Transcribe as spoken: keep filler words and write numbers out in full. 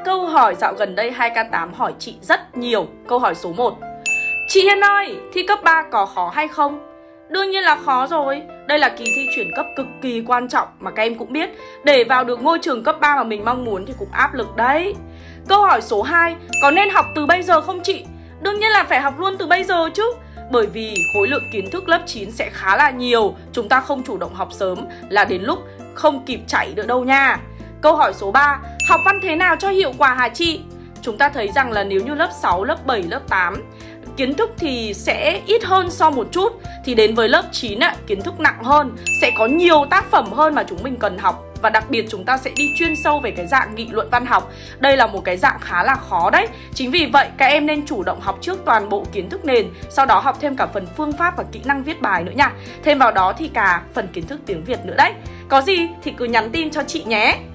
câu hỏi dạo gần đây hai k tám hỏi chị rất nhiều. Câu hỏi số một: chị Hiên ơi, thi cấp ba có khó hay không? Đương nhiên là khó rồi. Đây là kỳ thi chuyển cấp cực kỳ quan trọng mà các em cũng biết. Để vào được ngôi trường cấp ba mà mình mong muốn thì cũng áp lực đấy. Câu hỏi số hai: có nên học từ bây giờ không chị? Đương nhiên là phải học luôn từ bây giờ chứ. Bởi vì khối lượng kiến thức lớp chín sẽ khá là nhiều. Chúng ta không chủ động học sớm là đến lúc không kịp chạy nữa đâu nha. Câu hỏi số ba: học văn thế nào cho hiệu quả hả chị? Chúng ta thấy rằng là nếu như lớp sáu, lớp bảy, lớp tám kiến thức thì sẽ ít hơn so một chút, thì đến với lớp chín ạ, kiến thức nặng hơn, sẽ có nhiều tác phẩm hơn mà chúng mình cần học. Và đặc biệt chúng ta sẽ đi chuyên sâu về cái dạng nghị luận văn học. Đây là một cái dạng khá là khó đấy. Chính vì vậy các em nên chủ động học trước toàn bộ kiến thức nền, sau đó học thêm cả phần phương pháp và kỹ năng viết bài nữa nha. Thêm vào đó thì cả phần kiến thức tiếng Việt nữa đấy. Có gì thì cứ nhắn tin cho chị nhé.